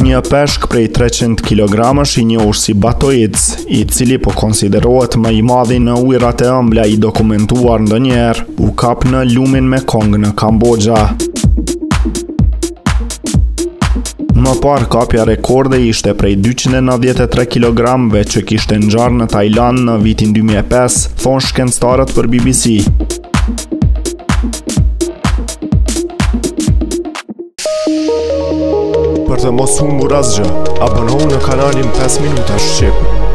Një peshk prej 300 kg i njohur si batoic, i cili po konsiderohet më i madhi në ujërat e ëmbla i dokumentuar ndonjëherë, u kap në lumin Mekong në Kambodja. Më parë kapja rekorde ishte prej 293 kg që kishte ngjarë në Tajland në vitin 2005, thonë shkencëtarët për BBC. Për të mos humbur asgjë, abonohu në kanalin 5 minuta shqip.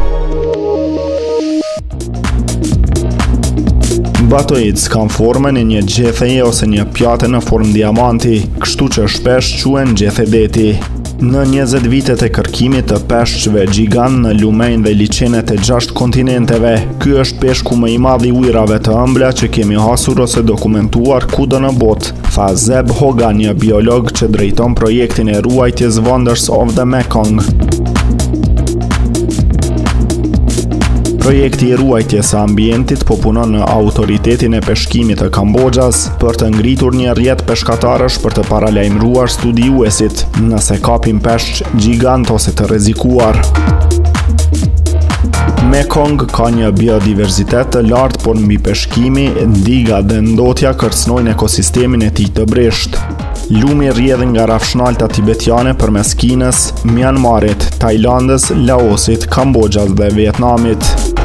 Batoic kanë formën e një gjetheje ose një pjate në formë diamanti, kështu që shpesh quhen gjethe-deti. Në 20 vitet e kërkimit të peshqve gjigant në lumenj dhe liçenet e 6 kontinenteve, ky është peshku më i madh i ujërave të ëmbla që kemi hasur ose dokumentuar kudo në botë, tha Zeb Hogan, një biolog që drejton projektin e ruajtjes Wonders of the Mekong. Projekti i ruajtjes së ambientit po punon në autoritetin e peshkimit të Kambodjas për të ngritur një rrjet peshkatarësh për të paralajmëruar studiuesit nëse kapin peshq gjigant ose të rrezikuar. Mekong ka një biodiverzitet të lartë, por mbi peshkimi, ndiga dhe ndotja kërcënojnë ekosistemin e tij të brisht. Lumi rrjedh nga rafshnalta tibetiane përmes Kinës, Myanmarit, Tajlandës, Laosit, Kambodjas dhe Vietnamit.